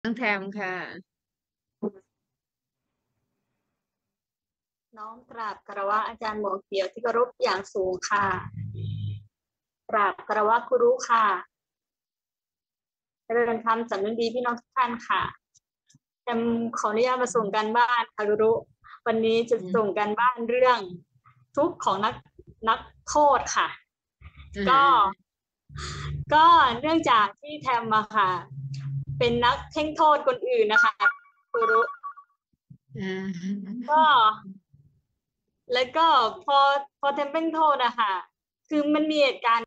น้องแทมค่ะน้อมกราบคารวะอาจารย์หมอเขียวที่เคารพอย่างสูงค่ะกราบคารวะครูค่ะเจริญธรรมสำนึกดีพี่น้องทุกท่านค่ะแอมขออนุญาตมาส่งการบ้านค่ะครูวันนี้จะอืส่งการบ้านเรื่องทุกข์ของนักโทษค่ะก็มก็เนื่องจากที่แทมมาค่ะเป็นนักเพ่งโทษคนอื่นนะคะครูอ่าก็แล้วก็พอแทมเพ่งโทษอะค่ะคือมันมีเหตุการณ์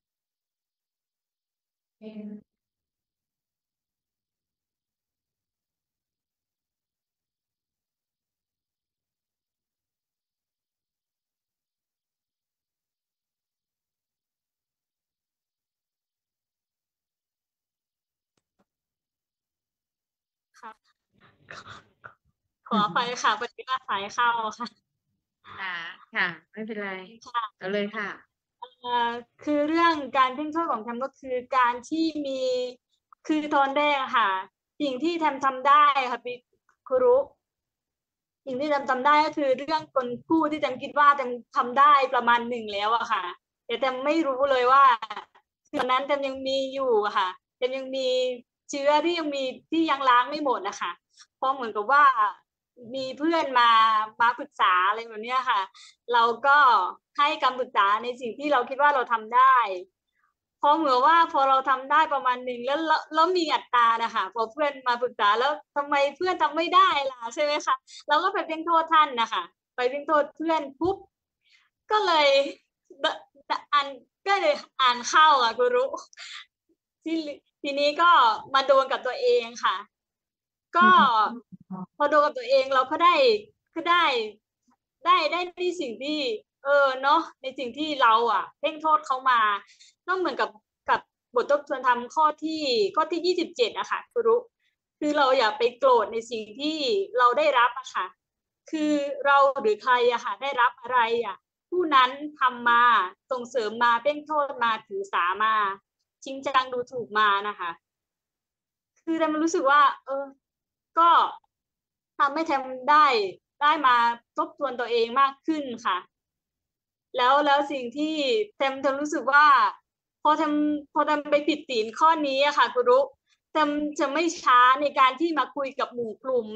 ค่ะขออภัยค่ะพอดีว่าสายเข้าค่ะค่ะค่ะไม่เป็นไรค่ะเอาเลยค่ะคือเรื่องการเพ่งโทษของแทมก็คือการที่มีคือตอนแรกอะค่ะสิ่งที่แทมทำได้ค่ะพี่ครูรู้สิ่งที่แทมทำได้ก็คือเรื่องคนพูดที่แทมคิดว่าแทมทำได้ประมาณหนึ่งแล้วอะค่ะแต่แทมไม่รู้เลยว่าตอนนั้นแทมยังมีอยู่อะค่ะแทมยังมีเชื้อที่ยังมีที่ยังล้างไม่หมดนะคะเพราะเหมือนกับว่ามีเพื่อนมาปรึกษาอะไรแบบเนี้ยค่ะ เราก็ให้คำปรึกษาในสิ่งที่เราคิดว่าเราทำได้พอเหมือนว่าพอเราทำได้ประมาณหนึ่งแล้วมีอัตรานะคะพอเพื่อนมาปรึกษาแล้วทำไมเพื่อนทำไม่ได้ล่ะใช่ไหมคะเราก็ไปเพ่งโทษท่านนะคะไปเพ่งโทษเพื่อนปุ๊บก็เลยอ่านก็เลยอ่านเข้าอ่ะกูรู้ที่ทีนี้ก็มาโดนกับตัวเองค่ะ ก็พอโดนกับตัวเองเราก็ได้ได้สิ่งที่เนาะในสิ่งที่เราเพ่งโทษเขามาก็เหมือนกับบททบทวนธรรมข้อที่27อะค่ะครูคือเราอย่าไปโกรธในสิ่งที่เราได้รับอะค่ะคือเราหรือใครอะค่ะได้รับอะไรอะผู้นั้นทำมาส่งเสริมมาเพ่งโทษมาถือสามาจริงจังดูถูกมานะคะคือแต่มันรู้สึกว่าก็ทำให้แทมได้มาทบทวนตัวเองมากขึ้นค่ะแล้วสิ่งที่แทมรู้สึกว่าพอแทมพอแทมไปผิดศีลข้อนี้อะค่ะคุณรุแทมจะไม่ช้าในการที่มาคุยกับหมู่กลุ่ม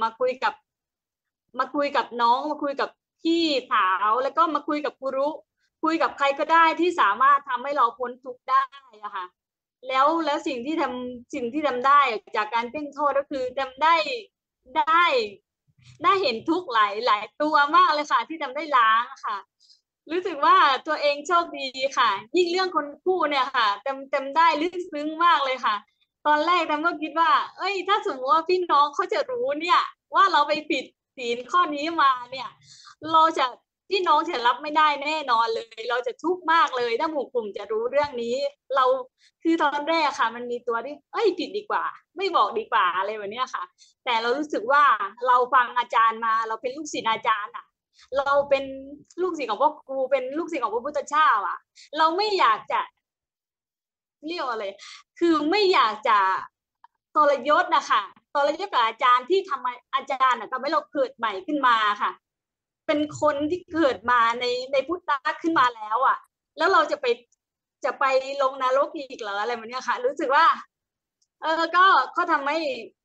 มาคุยกับน้องมาคุยกับพี่สาวแล้วก็มาคุยกับครูรุคุยกับใครก็ได้ที่สามารถทำให้เราพ้นทุกข์ได้อะค่ะแล้วสิ่งที่ทำได้จากการเพ่งโทษก็คือทำได้ได้เห็นทุกข์หลายตัวมากเลยค่ะที่ทำได้ล้างค่ะรู้สึกว่าตัวเองโชคดีค่ะยิ่งเรื่องคนคู่เนี่ยค่ะเต็มได้ลึกซึ้งมากเลยค่ะตอนแรกแตมก็คิดว่าเอ้ยถ้าสมมติว่าพี่น้องเขาจะรู้เนี่ยว่าเราไปผิดศีลข้อนี้มาเนี่ยเราจะพี่น้องจะรับไม่ได้แน่นอนเลยเราจะทุกข์มากเลยถ้าหมู่กลุ่มจะรู้เรื่องนี้เราคือตอนแรกค่ะมันมีตัวที่เอ้ยผิดดีกว่าไม่บอกดีกว่าอะไรแบบนี้ค่ะแต่เรารู้สึกว่าเราฟังอาจารย์มาเราเป็นลูกศิษย์อาจารย์เราเป็นลูกศิษย์ของพ่อครูเป็นลูกศิษย์ของพระพุทธเจ้าเราไม่อยากจะเรียกอะไรคือไม่อยากจะทรยศนะคะทรยศกับอาจารย์ที่ทำอาจารย์ทำให้เราเกิดใหม่ขึ้นมาค่ะเป็นคนที่เกิดมาในพุทธะขึ้นมาแล้วแล้วเราจะไปลงนรกอีกเหรออะไรแบบนี้ค่ะรู้สึกว่าก็ทำให้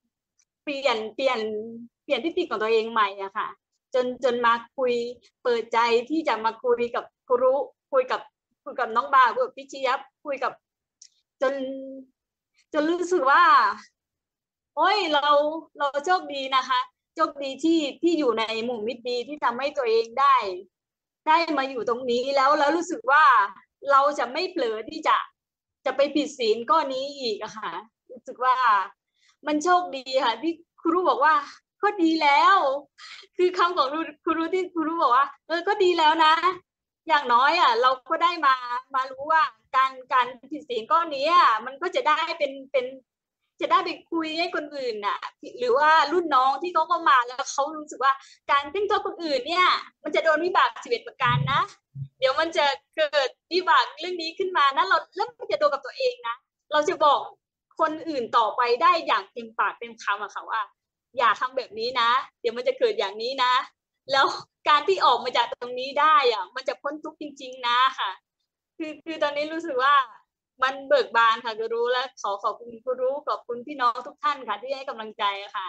เปลี่ยนทิฏฐิของตัวเองใหม่อะค่ะจนมาคุยเปิดใจที่จะมาคุยกับครูคุยกับน้องบาคุยกับพี่เจี๊ยบคุยกับจนจนรู้สึกว่าโอ้ยเราโชคดีนะคะโชคดีที่อยู่ในหมู่มิตรดีที่ทำให้ตัวเองได้มาอยู่ตรงนี้แล้วรู้สึกว่าเราจะไม่เผลอที่จะไปผิดศีลก้อนี้อีกอะค่ะรู้สึกว่ามันโชคดีค่ะที่ครูบอกว่าก็ดีแล้วคือคำของครูที่ครูบอกว่าก็ดีแล้วนะอย่างน้อยเราก็ได้มารู้ว่าการผิดศีลก้อนี้มันก็จะได้เป็นจะได้ไปคุยให้คนอื่นหรือว่ารุ่นน้องที่เขาก็มาแล้วเขารู้สึกว่าการเพ่งโทษคนอื่นเนี่ยมันจะโดนวิบาก11ประการนะเดี๋ยวมันจะเกิดวิบากเรื่องนี้ขึ้นมานะแล้วมันจะโดนกับตัวเองนะเราจะบอกคนอื่นต่อไปได้อย่างเต็มปากเต็มคำอะค่ะว่า อย่าทำแบบนี้นะ เดี๋ยวมันจะเกิดอย่างนี้นะ แล้วการที่ออกมาจากตรงนี้ได้อะมันจะพ้นทุกข์จริง ๆ นะค่ะ คือตอนนี้รู้สึกว่ามันเบิกบานค่ะครูรู้และขอบคุณครูรู้ขอบคุณพี่น้องทุกท่านค่ะ ที่ให้กำลังใจค่ะ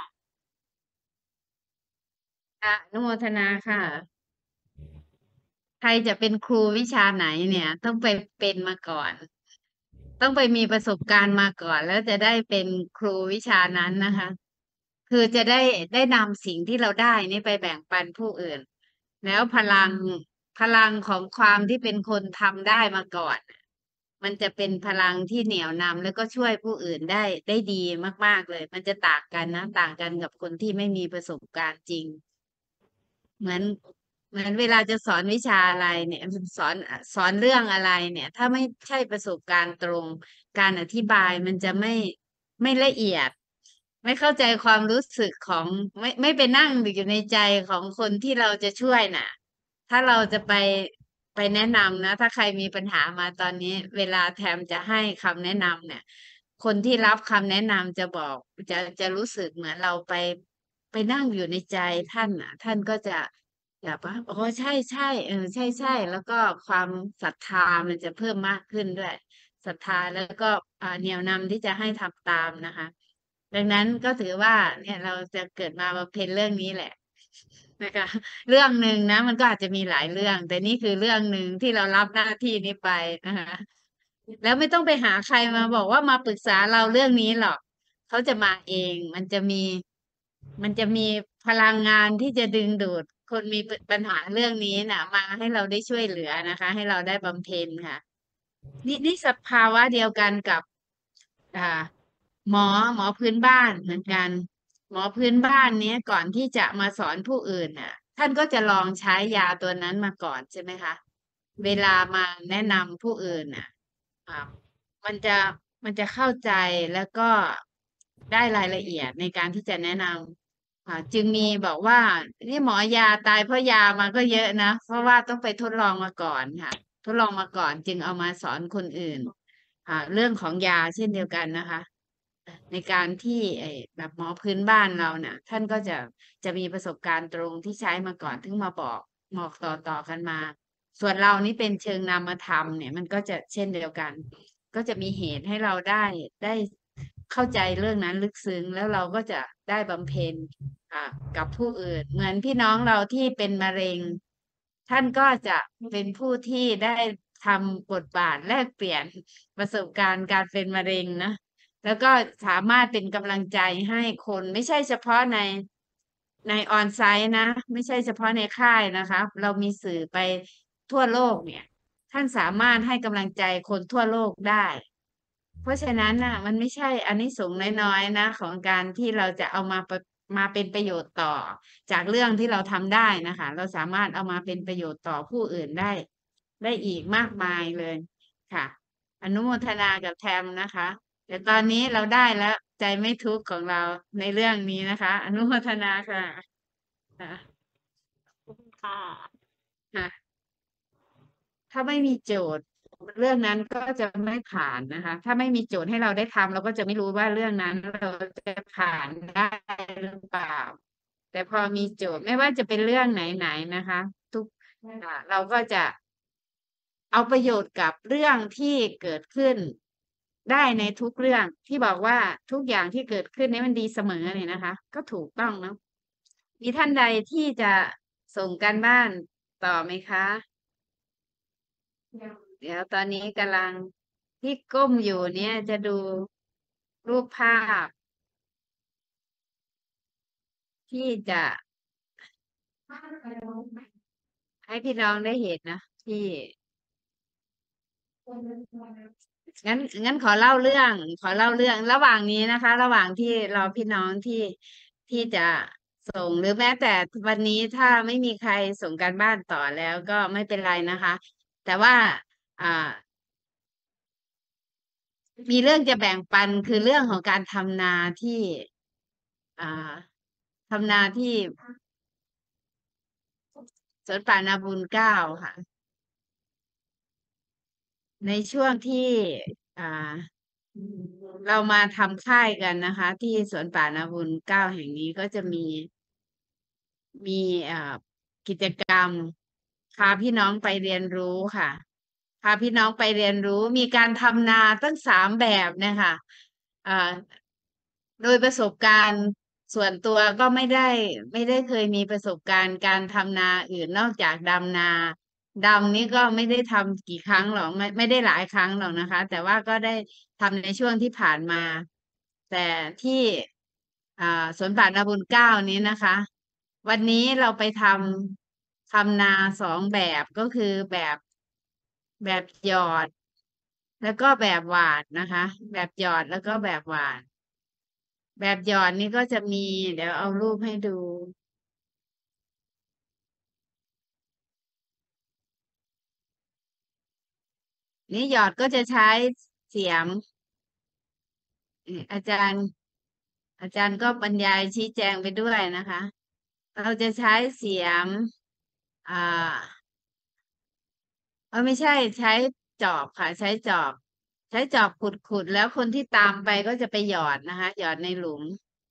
ค่ะอนุโมทนาค่ะ ใครจะเป็นครูวิชาไหนเนี่ย ต้องไปเป็นมาก่อน ต้องไปมีประสบการณ์มาก่อน แล้วจะได้เป็นครูวิชานั้นนะคะ คือจะได้นำสิ่งที่เราได้นี่ไปแบ่งปันผู้อื่น แล้วพลังของความที่เป็นคนทำได้มาก่อน มันจะเป็นพลังที่เหนี่ยวนำแล้วก็ช่วยผู้อื่นได้ดีมากๆเลย มันจะต่างกันนะต่างกันกับคนที่ไม่มีประสบการณ์จริง เหมือนเหมือนเวลาจะสอนวิชาอะไรเนี่ยสอนเรื่องอะไรเนี่ย ถ้าไม่ใช่ประสบการณ์ตรง การอธิบายมันจะไม่ละเอียด ไม่เข้าใจความรู้สึกของไม่ไปนั่งอยู่ในใจของคนที่เราจะช่วยน่ะ ถ้าเราจะไปแนะนำนะ ถ้าใครมีปัญหามาตอนนี้ เวลาแทมจะให้คำแนะนำเนี่ย คนที่รับคำแนะนำจะบอกจะรู้สึกเหมือนเราไปนั่งอยู่ในใจท่านอ่ะท่านก็จะแบบว่าอ๋อใช่ใช่ใช่ใช่แล้วก็ความศรัทธามันจะเพิ่มมากขึ้นด้วยศรัทธาแล้วก็เหนี่ยวนำที่จะให้ทำตามนะคะดังนั้นก็ถือว่าเนี่ยเราจะเกิดมาบำเพ็ญเรื่องนี้แหละนะคะเรื่องหนึ่งนะมันก็อาจจะมีหลายเรื่องแต่นี่คือเรื่องหนึ่งที่เรารับหน้าที่นี้ไปนะคะแล้วไม่ต้องไปหาใครมาบอกว่ามาปรึกษาเราเรื่องนี้หรอก เขาจะมาเอง มันจะมีพลังงานที่จะดึงดูดคนมีปัญหาเรื่องนี้น่ะมาให้เราได้ช่วยเหลือนะคะ ให้เราได้บำเพ็ญค่ะนี่สภาวะเดียวกันกับอ่าหมอหมอพื้นบ้านเหมือนกันหมอพื้นบ้านเนี้ยก่อนที่จะมาสอนผู้อื่นน่ะท่านก็จะลองใช้ยาตัวนั้นมาก่อนใช่ไหมคะเวลามาแนะนำผู้อื่นน่ะอ่า มันจะมันจะเข้าใจแล้วก็ได้รายละเอียดในการที่จะแนะนำจึงมีบอกว่านี่หมอยาตายเพราะยามาก็เยอะนะเพราะว่าต้องไปทดลองมาก่อนค่ะทดลองมาก่อนจึงเอามาสอนคนอื่นเรื่องของยาเช่นเดียวกันนะคะในการที่แบบหมอพื้นบ้านเราเนี่ยท่านก็จะมีประสบการณ์ตรงที่ใช้มาก่อนถึงมาบอกต่อกันมาส่วนเรานี่เป็นเชิงนามธรรมเนี่ยมันก็จะเช่นเดียวกัน ก็จะมีเหตุให้เราได้เข้าใจเรื่องนั้นลึกซึ้งแล้วเราก็จะได้บำเพ็ญอ่ากับผู้อื่นเหมือนพี่น้องเราที่เป็นมะเร็งท่านก็จะเป็นผู้ที่ได้ทำบทบาทแลกเปลี่ยนประสบการณ์การเป็นมะเร็งนะแล้วก็สามารถเป็นกำลังใจให้คนไม่ใช่เฉพาะในออนไซต์นะไม่ใช่เฉพาะในค่ายนะคะเรามีสื่อไปทั่วโลกเนี่ย ท่านสามารถให้กำลังใจคนทั่วโลกได้ เพราะฉะนั้นน่ะมันไม่ใช่อานิสงส์น้อยๆนะของการที่เราจะเอามาเป็นประโยชน์ต่อจากเรื่องที่เราทำได้นะคะเราสามารถเอามาเป็นประโยชน์ต่อผู้อื่นได้อีกมากมายเลยค่ะอนุโมทนากับแทมนะคะแต่ตอนนี้เราได้แล้วใจไม่ทุกข์ของเราในเรื่องนี้นะคะอนุโมทนาค่ะค่ะค่ะค่ะ ถ้าไม่มีโจทย์เรื่องนั้นก็จะไม่ผ่านนะคะ ถ้าไม่มีโจทย์ให้เราได้ทำเราก็จะไม่รู้ว่าเรื่องนั้นเราจะผ่านได้หรือเปล่า แต่พอมีโจทย์ไม่ว่าจะเป็นเรื่องไหนๆนะคะทุกเราก็จะเอาประโยชน์กับเรื่องที่เกิดขึ้นได้ในทุกเรื่องที่บอกว่าทุกอย่างที่เกิดขึ้นนี้มันดีเสมอเนี่ยนะคะก็ถูกต้องเนาะมีท่านใดที่จะส่งการบ้านต่อไหมคะ เดี๋ยวตอนนี้กำลังที่ก้มอยู่เนี่ยจะดูรูปภาพที่จะให้พี่น้องได้เห็นนะที่งั้นขอเล่าเรื่องระหว่างนี้นะคะระหว่างที่รอพี่น้องที่จะส่งหรือแม้แต่วันนี้ถ้าไม่มีใครส่งการบ้านต่อแล้วก็ไม่เป็นไรนะคะแต่ว่าอ่า มีเรื่องจะแบ่งปันคือเรื่องของการทำนาที่อ่าทำนาที่สวนป่านาบุญเกล้าค่ะในช่วงที่อ่าเรามาทำค่ายกันนะคะ ที่สวนป่านาบุญเก้าแห่งนี้ก็จะมีกิจกรรมพาพี่น้องไปเรียนรู้ค่ะพาพี่น้องไปเรียนรู้มีการทำนาตั้ง3 แบบนะคะอ่าโดยประสบการณ์ส่วนตัวก็ไม่ได้เคยมีประสบการณ์การทำนาอื่นนอกจากดำนาดำนี่ก็ไม่ได้ทำกี่ครั้งหรอกไม่ได้หลายครั้งหรอกนะคะแต่ว่าก็ได้ทำในช่วงที่ผ่านมาแต่ที่อ่าสวนป่านาบุญเก้านี้นะคะ วันนี้เราไปทำนา2 แบบก็คือแบบหยอดแล้วก็แบบหวานนะคะแบบหยอดแล้วก็แบบหวานแบบหยอดนี่ก็จะมีเดี๋ยวเอารูปให้ดูนี่หยอดก็จะใช้เสียมอาจารย์ก็บรรยายชี้แจงไปด้วยนะคะเราจะใช้เสียมอ่า ไม่ใช่ใช้จอบค่ะใช้จอบขุดแล้วคนที่ตามไปก็จะไปหยอดนะคะหยอดในหลุม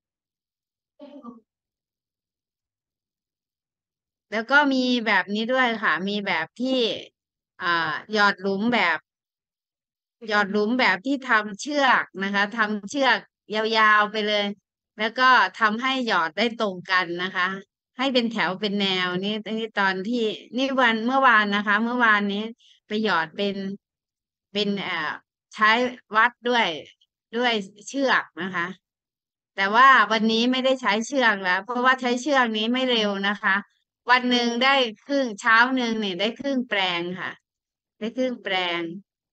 แล้วก็มีแบบนี้ด้วยค่ะมีแบบที่อ่าหยอดหลุมแบบหยอดหลุมแบบที่ทำเชือกนะคะทำเชือกยาวๆไปเลยแล้วก็ทำให้หยอดได้ตรงกันนะคะให้เป็นแถวเป็นแนวนี่ตอนที่นี่วันเมื่อวานนะคะเมื่อวานนี้ไปหยอดเป็นใช้วัดด้วยเชือกนะคะแต่ว่าวันนี้ไม่ได้ใช้เชือกแล้วเพราะว่าใช้เชือกนี้ไม่เร็วนะคะวันหนึ่งได้ครึ่งเช้าหนึ่งเนี่ยได้ครึ่งแปลงค่ะได้ครึ่งแปลง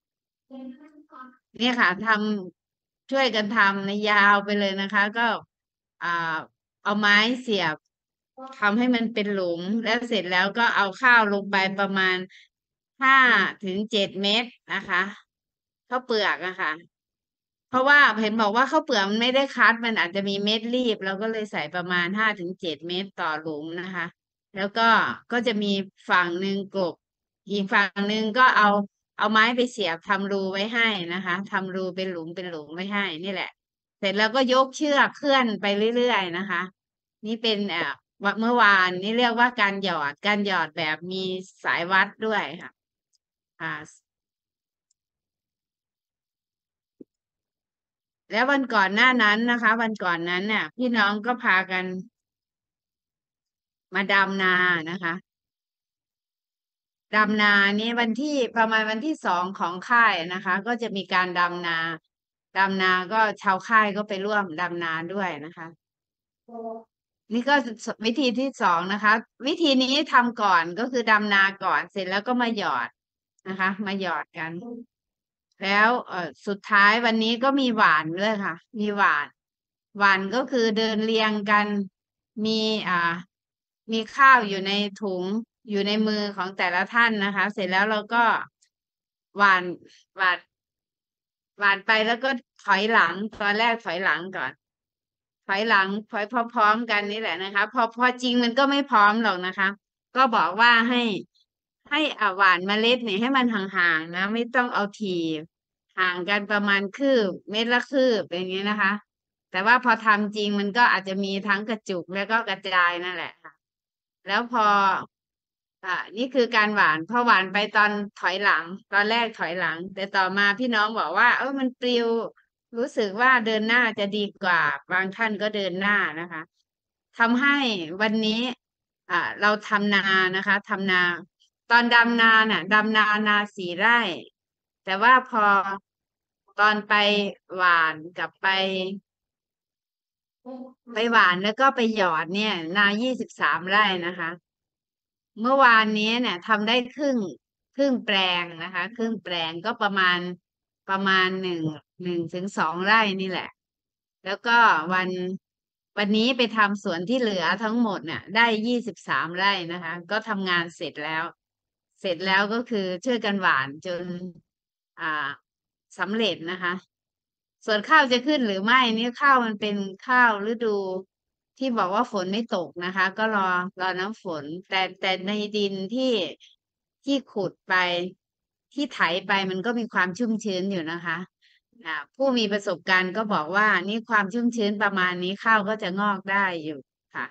เนี่ยค่ะช่วยกันทำในยาวไปเลยนะคะก็อ่าเอาไม้เสียบทำให้มันเป็นหลุมแล้วเสร็จแล้วก็เอาข้าวลงไปประมาณ5 ถึง 7 เม็ดนะคะข้าวเปลือกอะค่ะ เพราะว่าเห็นบอกว่าข้าวเปลือกมันไม่ได้คัดมันอาจจะมีเม็ดรีบเราก็เลยใส่ประมาณ5 ถึง 7 เม็ดต่อหลุมนะคะแล้วก็จะมีฝั่งหนึ่งกบอีกฝั่งหนึ่งก็เอาไม้ไปเสียบทำรูไว้ให้นะคะทำรูเป็นหลุมไว้ให้นี่แหละเสร็จแล้วก็ยกเชือกเคลื่อนไปเรื่อยๆนะคะนี่เป็นเมื่อวานนี่เรียกว่าการหยอดแบบมีสายวัดด้วยค่ะอ่า แล้ววันก่อนหน้านั้นนะคะวันก่อนนั้นเนี่ยพี่น้องก็พากันมาดำนานะคะดำนานี้ประมาณวันที่2ของค่ายนะคะก็จะมีการดำนาก็ชาวค่ายก็ไปร่วมดำนาด้วยนะคะนี่ก็วิธีที่ 2นะคะวิธีนี้ทำก่อนก็คือดำนาก่อนเสร็จแล้วก็มาหยอดนะคะมาหยอดกันแล้วสุดท้ายวันนี้ก็มีหวานด้วยค่ะมีหวานก็คือเดินเรียงกันมีอ่ามีข้าวอยู่ในถุงอยู่ในมือของแต่ละท่านนะคะเสร็จแล้วเราก็หวานหวานหวานไปแล้วก็ถอยหลังตอนแรกถอยหลังก่อนถอยหลังถอยพร้อมๆกันนี่แหละนะคะพอจริงมันก็ไม่พร้อมหรอกนะคะก็บอกว่าให้หว่านเมล็ดเนี่ยให้มันห่างๆนะไม่ต้องเอาทีห่างกันประมาณคืบเม็ดละคืบอย่างนี้นะคะแต่ว่าพอทำจริงมันก็อาจจะมีทั้งกระจุกแล้วก็กระจายนั่นแหละค่ะแล้วพอนี่คือการหวานพอหวานไปตอนถอยหลังตอนแรกถอยหลังแต่ต่อมาพี่น้องบอกว่ามันปลิวรู้สึกว่าเดินหน้าจะดีกว่าบางท่านก็เดินหน้านะคะทำให้วันนี้เราทำนานะคะทำนาตอนดำนาน่ะดำนา 4 ไร่แต่ว่าพอตอนไปหวานกับไปหวานแล้วก็ไปหยอดเนี่ยนา23 ไร่นะคะเมื่อวานนี้เนี่ยทำได้ครึ่งแปลงนะคะครึ่งแปลงก็ประมาณ1 ถึง 2 ไร่นี่แหละแล้วก็วันวันนี้ไปทำสวนที่เหลือทั้งหมดเนี่ยได้23 ไร่นะคะก็ทำงานเสร็จแล้วก็คือช่วยกันหว่านจนอ่าสำเร็จนะคะส่วนข้าวจะขึ้นหรือไม่นี่ข้าวมันเป็นข้าวฤดูที่บอกว่าฝนไม่ตกนะคะก็รอน้ำฝนแต่ในดินที่ขุดไปที่ไถไปมันก็มีความชุ่มชื้นอยู่นะคะผู้มีประสบการณ์ก็บอกว่านี่ความชุ่มชื้นประมาณนี้ข้าวก็จะงอกได้อยู่ค่ะ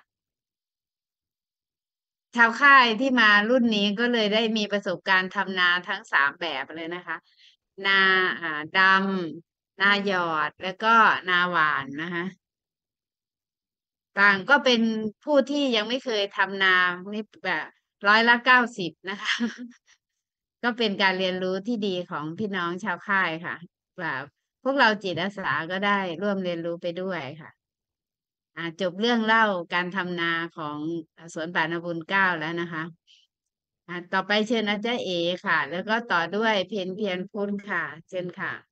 ชาวค่ายที่มารุ่นนี้ก็เลยได้มีประสบการณ์ทำนาทั้ง3แบบเลยนะคะ นาดำนาหยอดแล้วก็นาหวานนะคะต่างก็เป็นผู้ที่ยังไม่เคยทำนานี่แบบ90%นะคะ ก็เป็นการเรียนรู้ที่ดีของพี่น้องชาวค่ายค่ะแบบพวกเราจิตอาสาก็ได้ร่วมเรียนรู้ไปด้วยค่ะจบเรื่องเล่าการทำนาของสวนป่านาบุญเก้าแล้วนะคะต่อไปเชิญอาจารย์เอค่ะ แล้วก็ต่อด้วยเพนเพียรพุทธค่ะเชิญค่ะ